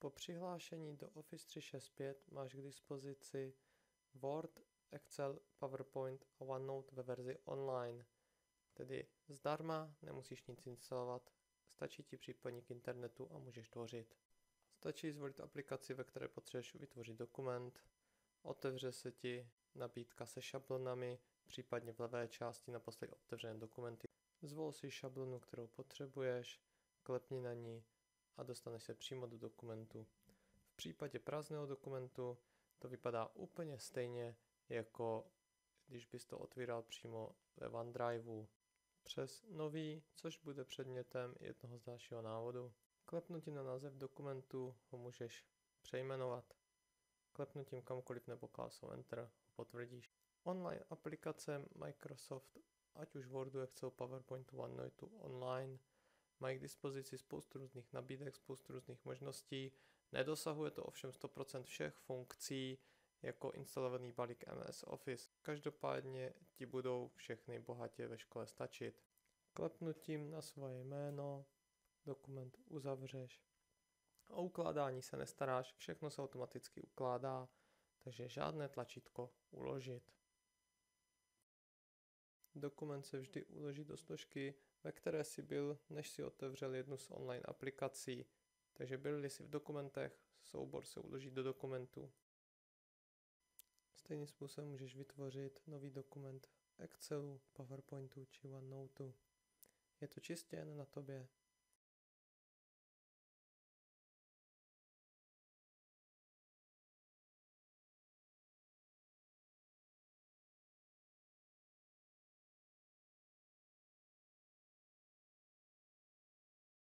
Po přihlášení do Office 365 máš k dispozici Word, Excel, PowerPoint a OneNote ve verzi online. Tedy zdarma, nemusíš nic instalovat, stačí ti připojení k internetu a můžeš tvořit. Stačí zvolit aplikaci, ve které potřebuješ vytvořit dokument, otevře se ti nabídka se šablonami, případně v levé části naposledy otevřené dokumenty. Zvol si šablonu, kterou potřebuješ, klepni na ní a dostaneš se přímo do dokumentu. V případě prázdného dokumentu to vypadá úplně stejně, jako když bys to otvíral přímo ve OneDriveu. Přes nový, což bude předmětem jednoho z dalšího návodu. Klepnutím na název dokumentu ho můžeš přejmenovat. Klepnutím kamkoliv nebo klásou Enter ho potvrdíš. Online aplikace Microsoft, ať už Wordu, Excel, PowerPointu, OneNoteu online, mají k dispozici spoustu různých nabídek, spoustu různých možností. Nedosahuje to ovšem 100% všech funkcí jako instalovaný balík MS Office. Každopádně ti budou všechny bohatě ve škole stačit. Klepnutím na svoje jméno dokument uzavřeš. O ukládání se nestaráš, všechno se automaticky ukládá, takže žádné tlačítko uložit. Dokument se vždy uloží do složky, ve které jsi byl, než si otevřel jednu z online aplikací, takže byl-li si v dokumentech, soubor se uloží do dokumentu. Stejným způsobem můžeš vytvořit nový dokument v Excelu, PowerPointu či OneNoteu. Je to čistě jen na tobě.